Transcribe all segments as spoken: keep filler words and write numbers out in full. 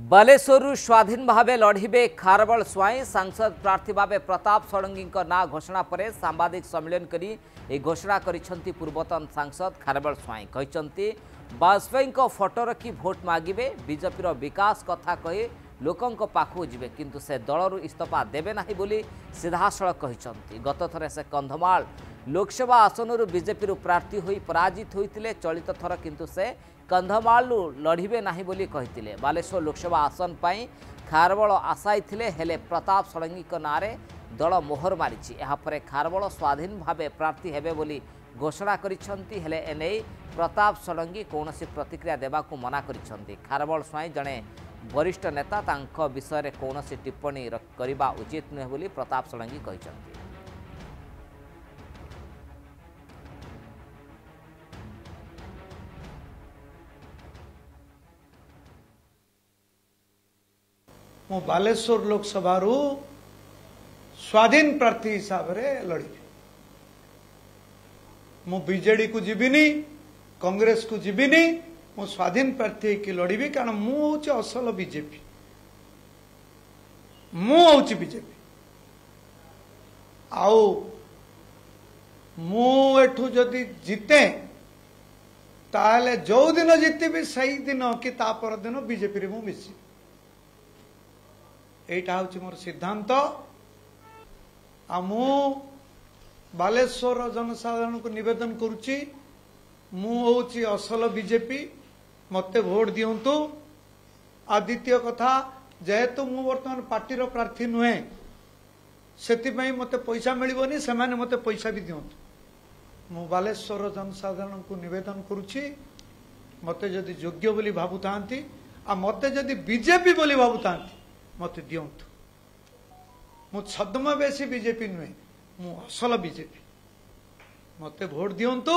बालेश्वर स्वाधीन भाव लड़े खारबल स्वाई सांसद प्रार्थी भाव प्रताप षडंगी ना घोषणा पर सांबादिक सम्मेलन करी ए घोषणा करिसेंती पूर्वतन सांसद खारबल स्वाई कहते वाजपेयी फोटो रखी भोट मागिबे बीजेपी विकास कथा कहे लोकों पाखु जीवे किंतु से दलरू इस्तीफा देवे नहीं बोली सीधासलख कहते गत थरे से कंधमाल लोकसभा आसनरू बीजेपी प्रार्थी होई पराजित होइतिले चलित थर किंतु से कंधमालू लड़िबे नहीं बोली कहतिले बालेश्वर लोकसभा आसन पाई खारबल आशाई थिले हेले प्रताप षडंगी नारे दल मोहर मारिछि यापर खारबल स्वाधीन भावे प्रार्थी हेबे बोली घोषणा करिसेंती हेले एने प्रताप षडंगी कौनसी प्रतिक्रिया देबाकू मना करिसेंती खारबल स्वाई जड़े वरिष्ठ नेता तांको विषय रे कौनसी टिप्पणी करबा उचित नुहे बोली प्रताप षडंगी कहते मु बालेश्वर लोकसभा रू स्वाधीन प्रार्थी हिसाब रे लड़ी मु बीजेडी को जीविनी कांग्रेस को जीविनी मु स्वाधीन प्रार्थी की लड़ी कारण मु हूँ असल बीजेपी मु हूँ बीजेपी आउ मु एठू जदि जीते ताहले जो दिन जीतबी सही दिन कि ता पर दिन बीजेपी रे मु मिसी एटा हूँ मोर सिद्धांत आ मु बालेश्वर जनसाधारण को निवेदन करुच्ची मु हूँ असल बीजेपी मते भोट दिंतु आ द्वितीय कथा जेहेतु मु वर्तमान पार्टी प्रार्थी नुहे से मते पैसा मिलबनी से मते पैसा भी दिंतु मु बालेश्वर जनसाधारण को निवेदन करुच्ची मते जदि योग्य बोली भावुता आ मते जदि बीजेपी बोली भावुता मते दिंतु मु छद्मवेशी बीजेपी नुहे मु असल बीजेपी मते भोट दिंतु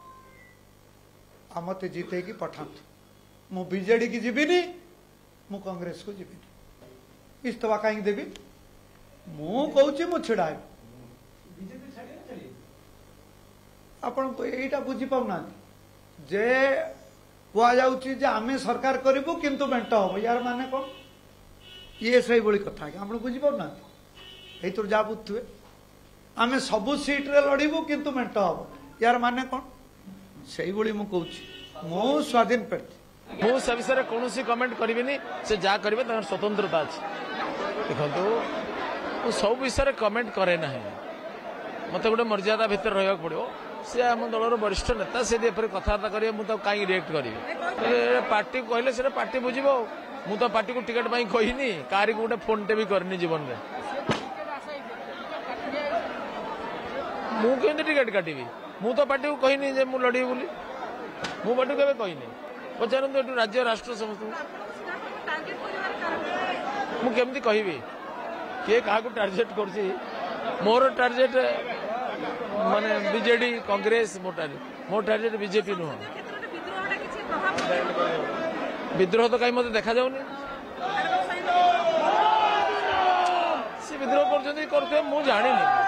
आ मते जीते की पठातु मु बीजेडी की जीविनी मु कांग्रेस को जीविनी इस्तीफा कहीं देवी मु कहूँ मु छिड़ा आपण को एटा बुझी पाउना जे हुआ जाउची जे आमे सरकार करिबु किंतु मेंट हो यार माने कोन ये सही बड़ी कथा है आप बुझी पाना ये तो जा बुझे आम सबू सीट्रे लड़बू किंतु मेंट हम यार माने कौन से मुझे मु स्वाधीन प्रार्थी मु से विषय कौन कमेंट करी से जहाँ करेंगे स्वतंत्रता अच्छी देखो सब विषय कमेंट करे ना मत गोटे मर्यादा भितर रहा पड़ो सी आम दलर वरिष्ठ नेता से कथबार्ता करेंगे मुझे कहीं रिएक्ट करी पार्टी कहले से पार्टी बुझे मु तो पार्टी को टिकट पाई कहनी कारी गोटे फोन टे भी करनी जीवन में मुझे टिकट काटि मु तो पार्टी को कहनी जे मु लड़ी बोली मु पार्टी को कहनी पचारत एटू राज्य राष्ट्र समस्त मुझे कहि किए क्या टार्गेट कर मोर टार्गेट माने बीजेडी कांग्रेस मो टार्गेट मो टार्गेट बीजेपी नुह विद्रोह तो कहीं मत देखा जाऊनी सी विद्रोह कर जानी